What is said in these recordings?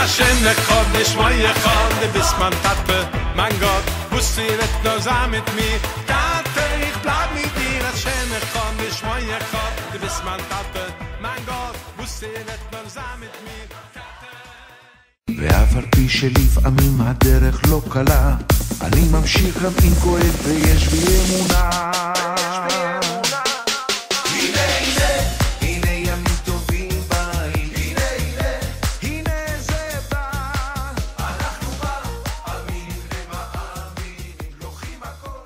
LaShem echad nishmai echad du bist mein Tate, mein Gott, wusst du nicht nur sein mit mir. Tate, ich bleib mit dir. LaShem echad nishmai echad du bist mein Tate, mein Gott, wusst du nicht nur sein mit mir. ואף על פי שלפעמים הדרך לא קלה, אני ממשיך גם אם כואב ויש בי אמונה. הנה ימים טובים באים, הנה זה בא, אנחנו מאמינים למאמינים, לוקחים הכל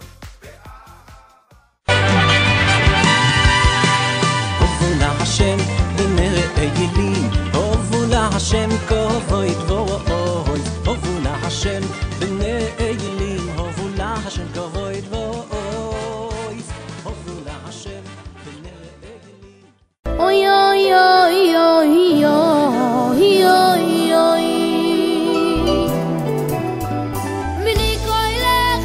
הובו להשם הנה רעילים, הובו להשם כבוד ואוי, הובו להשם בנעילים, הובו להשם כבוד ואוי, הובו להשם בנעילים. אוי אוי אוי אוי אוי אוי אוי מני קוילך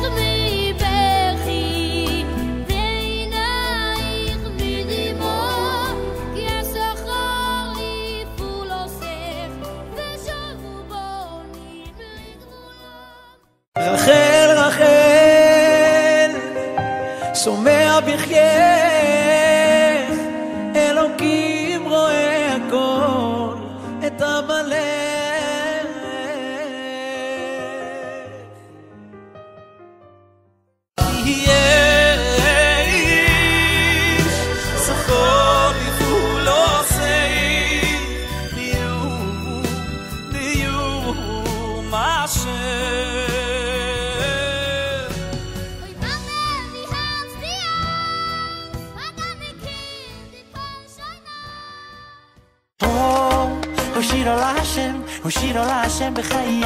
מבכי ועינייך מדמעה כי השכר יפול עושך ושבו בונים לגבולם. רחל רחל שומע בחייך, אלוקים רואה הכל את עמלך. יהיה איש שכור יפול עושך, דיום השם. Oi mame vi hans die Angst, aber mir kind die Panschana. הושירו להשם, הושירו להשם בחיי,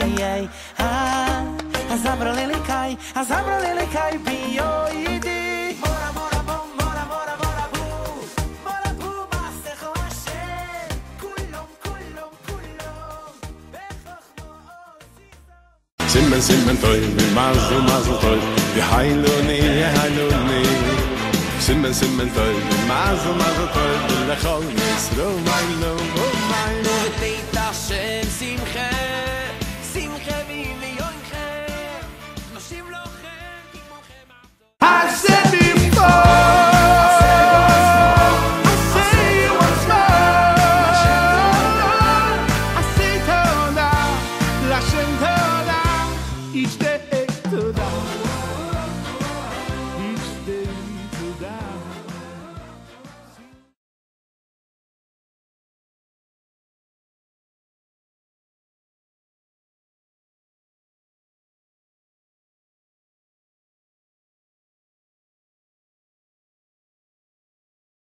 הזמרו לליקאי, הזמרו לליקאי ביועידי. מורה מורה בו, מורה מורה מורה בו, מורה בו מעשך השם, כולם כולם כולם בחוכמו עושים. Simmen, simmen toy, mazel, mazel toy, yehailuni, yehailuni. Simmen, simmen toy, mazel, mazel toy, lechol Yisrael,